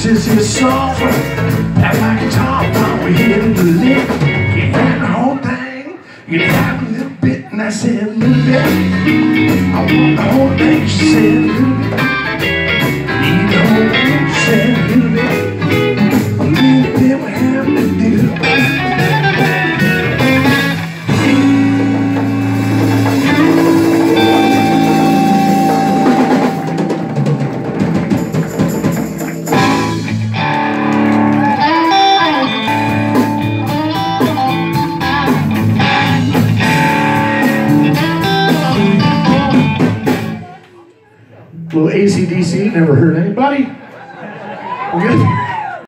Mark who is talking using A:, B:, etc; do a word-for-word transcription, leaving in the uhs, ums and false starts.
A: This is soft, act like a top while we're here to the lick. You had the whole thing, you have a little bit, and I said a little bit. I want the whole thing, she said a little bit. Need the whole thing, she said a little bit. A little bit we have to do. Little A C D C, never hurt anybody? We're good?